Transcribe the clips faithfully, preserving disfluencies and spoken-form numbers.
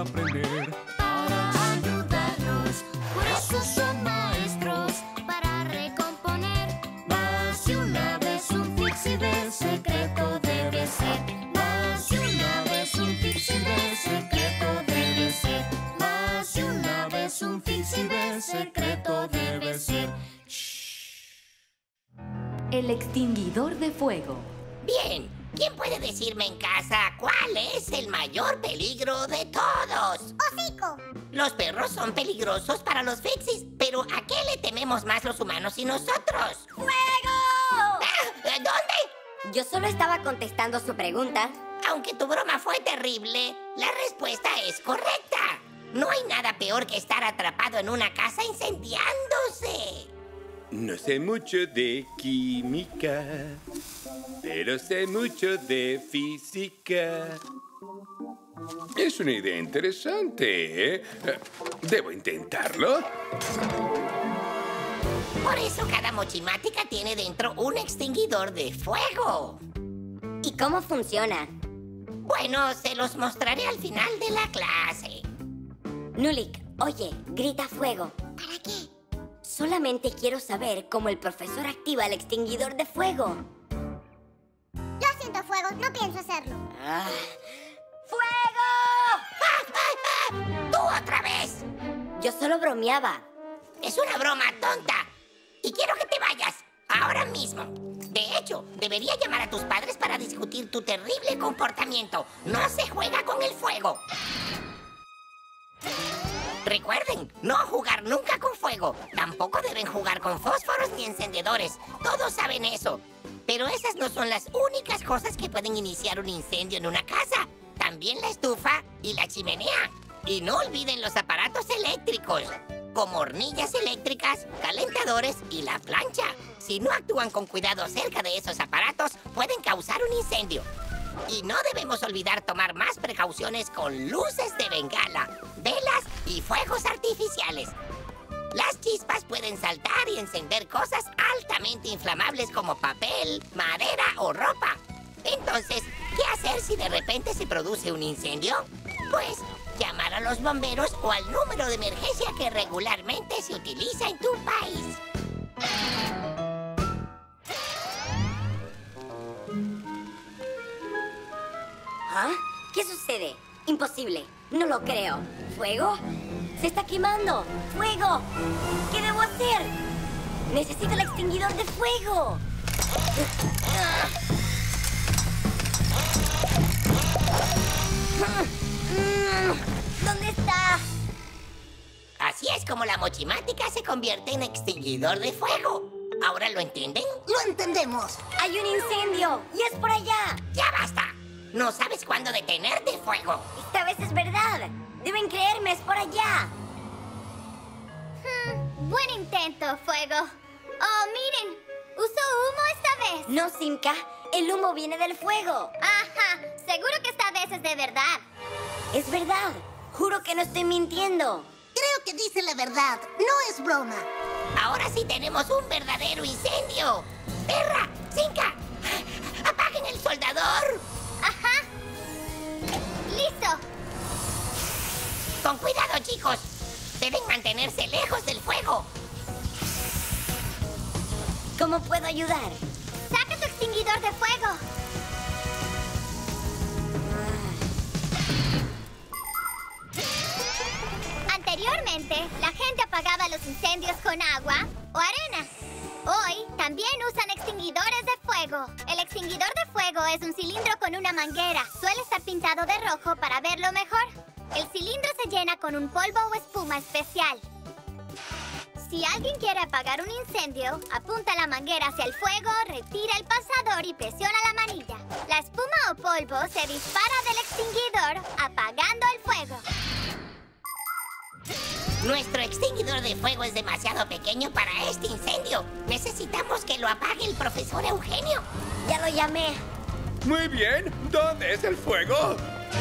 aprender. Para ayudarnos, por eso son maestros. Para recomponer, más de una vez un fixie de secreto debe ser. Más de una vez un fixie de secreto debe ser. Más de una vez un fixie de secreto debe ser. El extinguidor de fuego. Bien, ¿quién puede decirme en casa cuál es el mayor peligro de todos? ¡Hocico! Los perros son peligrosos para los fixies, pero ¿a qué le tememos más los humanos y nosotros? ¡Fuego! Ah, ¿Dónde? Yo solo estaba contestando su pregunta. Aunque tu broma fue terrible, la respuesta es correcta. No hay nada peor que estar atrapado en una casa incendiándose. No sé mucho de química, pero sé mucho de física. Es una idea interesante, ¿eh? ¿Debo intentarlo? Por eso cada mochimática tiene dentro un extinguidor de fuego. ¿Y cómo funciona? Bueno, se los mostraré al final de la clase. Nulik, oye, grita fuego. ¿Para qué? Solamente quiero saber cómo el profesor activa el extinguidor de fuego. Lo siento, Fuego, no pienso hacerlo. Ah. ¡Fuego! ¡Ah, ah, ah! ¡Tú otra vez! Yo solo bromeaba. Es una broma tonta. Y quiero que te vayas, ahora mismo. De hecho, debería llamar a tus padres para discutir tu terrible comportamiento. No se juega con el fuego. Recuerden, no jugar nunca con fuego. Tampoco deben jugar con fósforos ni encendedores. Todos saben eso. Pero esas no son las únicas cosas que pueden iniciar un incendio en una casa. También la estufa y la chimenea. Y no olviden los aparatos eléctricos, como hornillas eléctricas, calentadores y la plancha. Si no actúan con cuidado cerca de esos aparatos, pueden causar un incendio. Y no debemos olvidar tomar más precauciones con luces de bengala, velas y fuegos artificiales. Las chispas pueden saltar y encender cosas altamente inflamables como papel, madera o ropa. Entonces, ¿qué hacer si de repente se produce un incendio? Pues llamar a los bomberos o al número de emergencia que regularmente se utiliza en tu país. ¿Ah? ¿Qué sucede? Imposible. No lo creo. ¿Fuego? ¡Se está quemando! ¡Fuego! ¿Qué debo hacer? ¡Necesito el extinguidor de fuego! ¿Dónde está? Así es como la mochimática se convierte en extinguidor de fuego. ¿Ahora lo entienden? ¡Lo entendemos! ¡Hay un incendio! ¡Y es por allá! ¡Ya basta! No sabes cuándo detenerte, fuego. Esta vez es verdad. Deben creerme, es por allá. Hmm, buen intento, Fuego. Oh, miren. Usó humo esta vez. No, Simka. El humo viene del fuego. Ajá. Seguro que esta vez es de verdad. Es verdad. Juro que no estoy mintiendo. Creo que dice la verdad. No es broma. Ahora sí tenemos un verdadero incendio. Terra, Simka, apaguen el soldador. Ajá. ¡Listo! Con cuidado, chicos. Deben mantenerse lejos del fuego. ¿Cómo puedo ayudar? ¡Saca tu extinguidor de fuego! Anteriormente, la gente apagaba los incendios con agua o arena. Hoy también usan extinguidores de fuego. El extinguidor de fuego es un cilindro con una manguera. Suele estar pintado de rojo para verlo mejor. El cilindro se llena con un polvo o espuma especial. Si alguien quiere apagar un incendio, apunta la manguera hacia el fuego, retira el pasador y presiona la manilla. La espuma o polvo se dispara del extinguidor, apagando el fuego. Nuestro extinguidor de fuego es demasiado pequeño para este incendio. Necesitamos que lo apague el profesor Eugenio. Ya lo llamé. Muy bien. ¿Dónde es el fuego?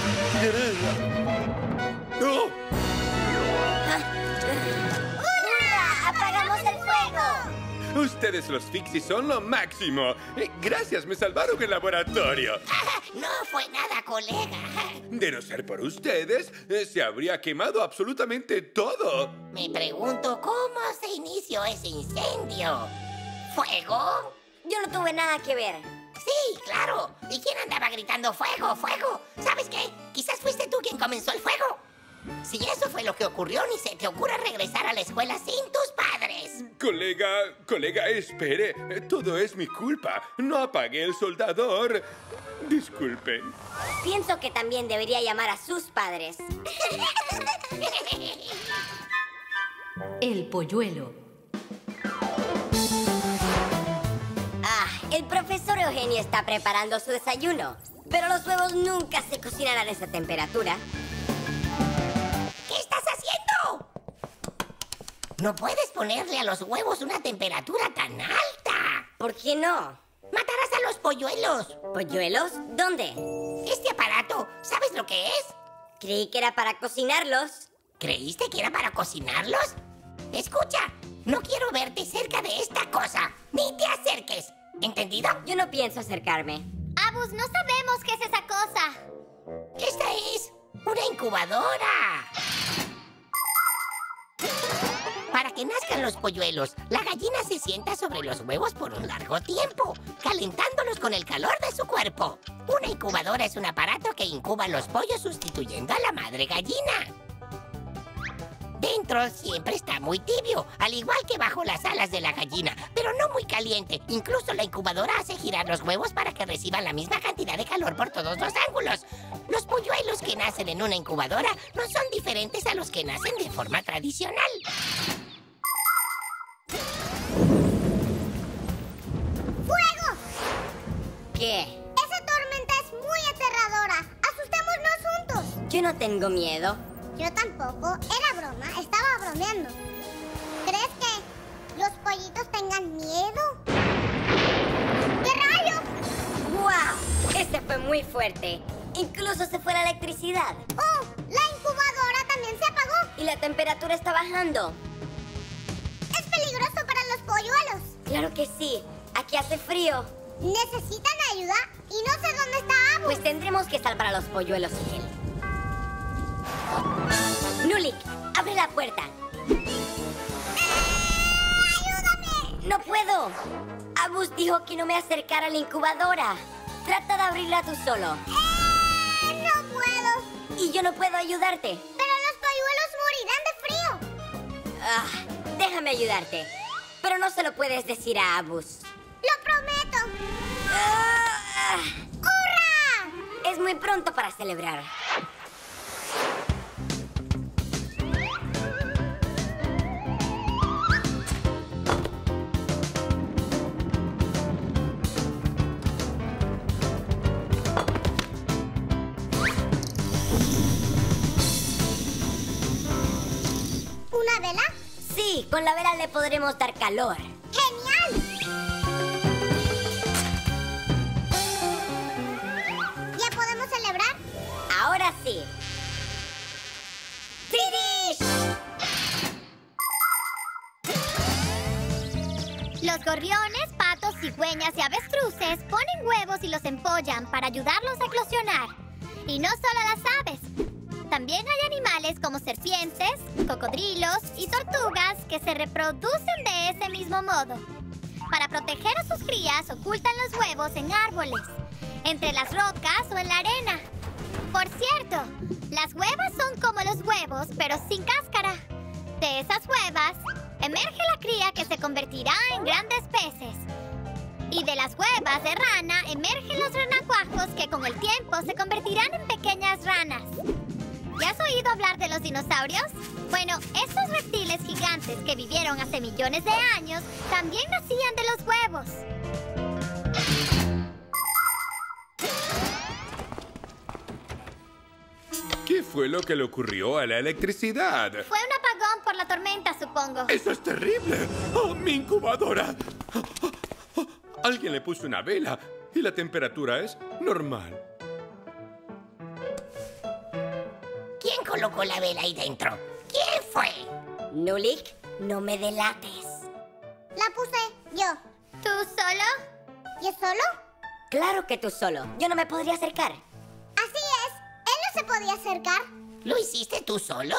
¡Oh! ¡Hurra! ¡Apagamos el fuego! Ustedes los Fixie son lo máximo. Eh, Gracias, me salvaron el laboratorio. Ah, no fue nada, colega. De no ser por ustedes, eh, se habría quemado absolutamente todo. Me pregunto cómo se inició ese incendio. ¿Fuego? Yo no tuve nada que ver. Sí, claro. ¿Y quién andaba gritando fuego, fuego? ¿Sabes qué? Quizás fuiste tú quien comenzó el fuego. Si eso fue lo que ocurrió, ni se te ocurra regresar a la escuela sin tus padres. Colega, colega, espere. Eh, Todo es mi culpa. No apagué el soldador. Disculpen. Pienso que también debería llamar a sus padres. El polluelo. Ah, el profesor Eugenio está preparando su desayuno. Pero los huevos nunca se cocinarán a esa temperatura. ¿Qué estás haciendo? No puedes ponerle a los huevos una temperatura tan alta. ¿Por qué no? Matarás a los polluelos. ¿Polluelos? ¿Dónde? Este aparato, ¿sabes lo que es? Creí que era para cocinarlos. ¿Creíste que era para cocinarlos? Escucha, no quiero verte cerca de esta cosa. Ni te acerques. ¿Entendido? Yo no pienso acercarme. Abus, no sabemos qué es esa cosa. Esta es una incubadora. Para que nazcan los polluelos, la gallina se sienta sobre los huevos por un largo tiempo, calentándolos con el calor de su cuerpo. Una incubadora es un aparato que incuba los pollos sustituyendo a la madre gallina. Dentro siempre está muy tibio, al igual que bajo las alas de la gallina, pero no muy caliente. Incluso la incubadora hace girar los huevos para que reciban la misma cantidad de calor por todos los ángulos. Los polluelos que nacen en una incubadora no son diferentes a los que nacen de forma tradicional. ¡Fuego! ¿Qué? Esa tormenta es muy aterradora. Asustémonos juntos. Yo no tengo miedo. Yo tampoco. Era broma. Estaba bromeando. ¿Crees que los pollitos tengan miedo? ¿Qué rayos? ¡Guau! Este fue muy fuerte. Incluso se fue la electricidad. ¡Oh! La incubadora también se apagó. Y la temperatura está bajando. Es peligroso para los polluelos. Claro que sí. Aquí hace frío. Necesitan ayuda y no sé dónde está Abus. Pues tendremos que salvar a los polluelos y él. Nulik, abre la puerta. ¡Ayúdame! ¡No puedo! Abus dijo que no me acercara a la incubadora. Trata de abrirla tú solo. ¡Eh! ¡No puedo! Y yo no puedo ayudarte. Pero los polluelos morirán de frío. Ah, déjame ayudarte. Pero no se lo puedes decir a Abus. ¡Lo prometo! Ah, ¡Hurra! es muy pronto para celebrar. ¿Una vela? Sí, con la vela le podremos dar calor. ¡Genial! ¿Ya podemos celebrar? Ahora sí. ¡Finish! Los gorriones, patos, cigüeñas y avestruces ponen huevos y los empollan para ayudarlos a eclosionar. Y no solo las aves. También hay animales como serpientes, cocodrilos y tortugas que se reproducen de ese mismo modo. Para proteger a sus crías, ocultan los huevos en árboles, entre las rocas o en la arena. Por cierto, las huevas son como los huevos, pero sin cáscara. De esas huevas, emerge la cría que se convertirá en grandes peces. Y de las huevas de rana emergen los renacuajos que con el tiempo se convertirán en pequeñas ranas. ¿Ya has oído hablar de los dinosaurios? Bueno, estos reptiles gigantes que vivieron hace millones de años también nacían de los huevos. ¿Qué fue lo que le ocurrió a la electricidad? Fue un apagón por la tormenta, supongo. ¡Eso es terrible! ¡Oh, mi incubadora! Alguien le puso una vela y la temperatura es normal. ¿Quién colocó la vela ahí dentro? ¿Quién fue? Nulik, no me delates. La puse Yo. ¿Tú solo? ¿Yo solo? Claro que tú solo. Yo no me podría acercar. Así es. Él no se podía acercar. ¿Lo hiciste tú solo?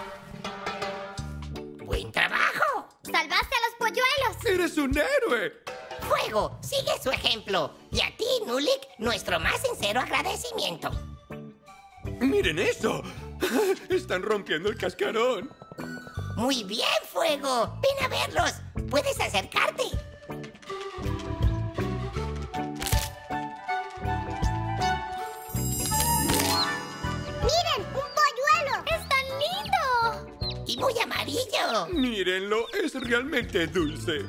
¡Buen trabajo! ¡Salvaste a los polluelos! ¡Eres un héroe! Fuego, sigue su ejemplo. Y a ti, Nulik, nuestro más sincero agradecimiento. ¡Miren eso! ¡Están rompiendo el cascarón! Muy bien, Fuego. Ven a verlos. Puedes acercarte. ¡Miren! ¡Un polluelo! ¡Es tan lindo! Y muy amarillo. ¡Mírenlo! ¡Es realmente dulce!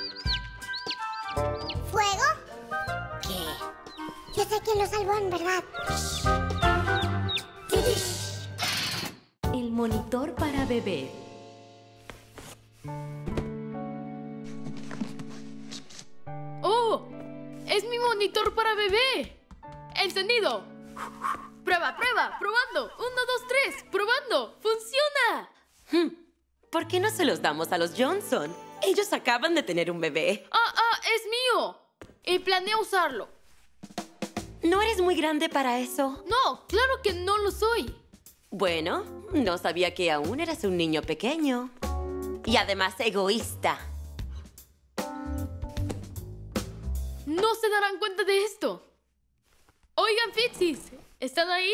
¿Fuego? ¿Qué? Yo sé quién lo salvó, en verdad. El monitor para bebé. ¡Oh! ¡Es mi monitor para bebé! ¡Encendido! ¡Prueba, prueba! ¡Probando! ¡Uno, dos, tres! ¡Probando! ¡Funciona! Hmm. ¿Por qué no se los damos a los Johnson? Ellos acaban de tener un bebé. ¡Ah, ah! ¡Es mío! Y planeo usarlo. ¿No eres muy grande para eso? No, claro que no lo soy. Bueno, no sabía que aún eras un niño pequeño. Y además egoísta. No se darán cuenta de esto. Oigan, Fitzies, ¿están ahí?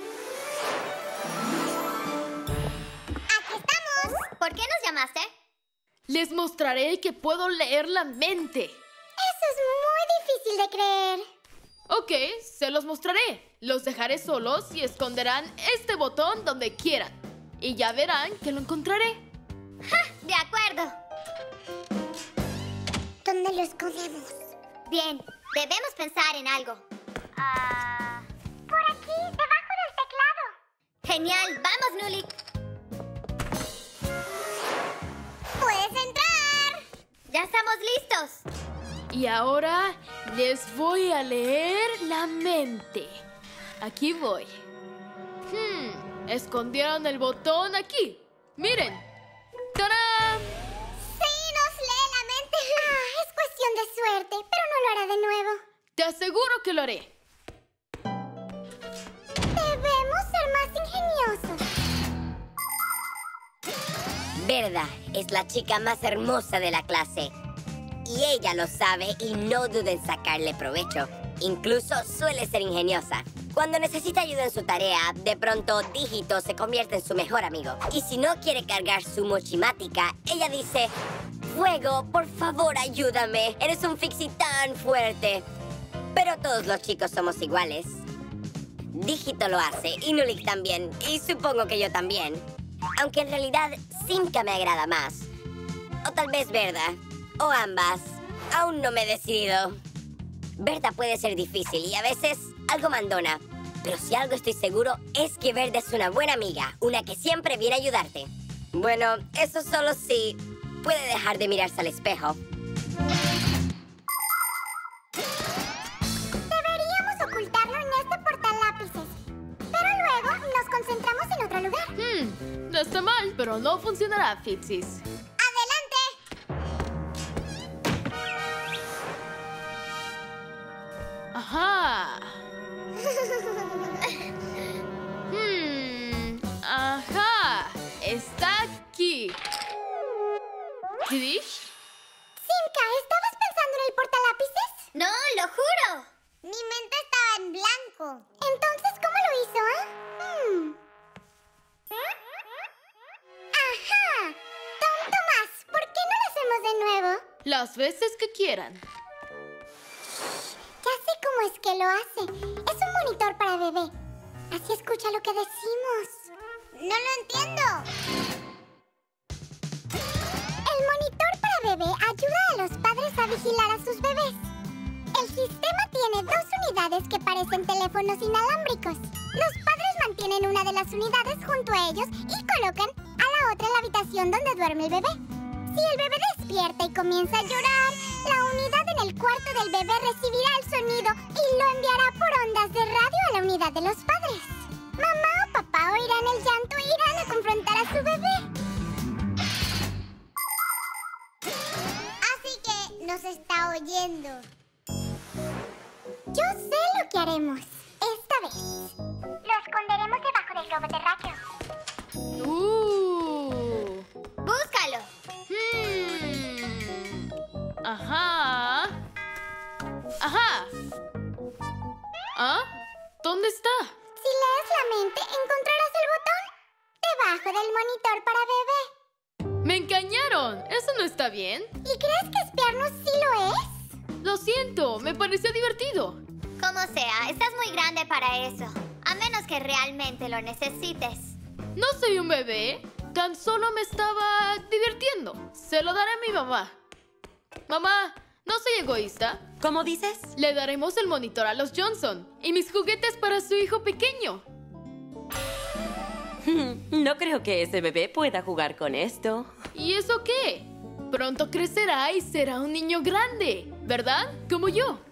¡Aquí estamos! ¿Por qué nos llamaste? Les mostraré que puedo leer la mente. Eso es muy difícil de creer. Ok, se los mostraré. Los dejaré solos y esconderán este botón donde quieran. Y ya verán que lo encontraré. ¡Ja! De acuerdo. ¿Dónde lo escondemos? Bien, debemos pensar en algo. Ah... por aquí, debajo del teclado. Genial, vamos, Nulik. ¡Puedes entrar! ¡Ya estamos listos! Y ahora les voy a leer la mente. Aquí voy. Hmm, escondieron el botón aquí. Miren. ¡Tarán! ¡Sí, nos lee la mente! Ah, es cuestión de suerte, pero no lo hará de nuevo. Te aseguro que lo haré. Debemos ser más ingeniosos. Verda es la chica más hermosa de la clase. Y ella lo sabe y no duda en sacarle provecho. Incluso suele ser ingeniosa. Cuando necesita ayuda en su tarea, de pronto Dígito se convierte en su mejor amigo. Y si no quiere cargar su mochimática, ella dice: Fuego, por favor, ayúdame. Eres un Fixie tan fuerte. Pero todos los chicos somos iguales. Dígito lo hace, y Nulik también, y supongo que yo también. Aunque en realidad Simka me agrada más. O tal vez Verda. O ambas. Aún no me he decidido. Verda puede ser difícil y a veces algo mandona. Pero si algo estoy seguro es que Verda es una buena amiga. Una que siempre viene a ayudarte. Bueno, eso solo si puede dejar de mirarse al espejo. Deberíamos ocultarlo en este portalápices. Pero luego nos concentramos en otro lugar. Hmm, no está mal, pero no funcionará, Fitzies. Ajá. Hmm. Ajá. Está aquí. ¿Trish? Simka, ¿estabas pensando en el portalápices? No, lo juro. Mi mente estaba en blanco. Entonces, ¿cómo lo hizo, eh? Hmm. Ajá. Tom Tomás, ¿por qué no lo hacemos de nuevo? Las veces que quieran. Ya sé cómo es que lo hace. Es un monitor para bebé. Así escucha lo que decimos. No lo entiendo. El monitor para bebé ayuda a los padres a vigilar a sus bebés. El sistema tiene dos unidades que parecen teléfonos inalámbricos. Los padres mantienen una de las unidades junto a ellos y colocan a la otra en la habitación donde duerme el bebé. Si el bebé despierta y comienza a llorar, la unidad en el cuarto del bebé recibirá el sonido y lo enviará por ondas de radio a la unidad de los padres. Mamá o papá oirán el llanto e irán a confrontar a su bebé. Así que nos está oyendo. Yo sé lo que haremos esta vez. Lo esconderemos debajo del globo terráqueo. Uh. ¡Búscalo! Hmm. Ajá. Ajá. ¿Ah? ¿Dónde está? Si lees la mente, encontrarás el botón debajo del monitor para bebé. ¡Me engañaron! Eso no está bien. ¿Y crees que espiarnos sí lo es? Lo siento, me pareció divertido. Como sea, estás muy grande para eso. A menos que realmente lo necesites. No soy un bebé. Tan solo me estaba divirtiendo. Se lo daré a mi mamá. Mamá, no soy egoísta. ¿Cómo dices? Le daremos el monitor a los Johnson y mis juguetes para su hijo pequeño. No creo que ese bebé pueda jugar con esto. ¿Y eso qué? Pronto crecerá y será un niño grande, ¿verdad? Como yo.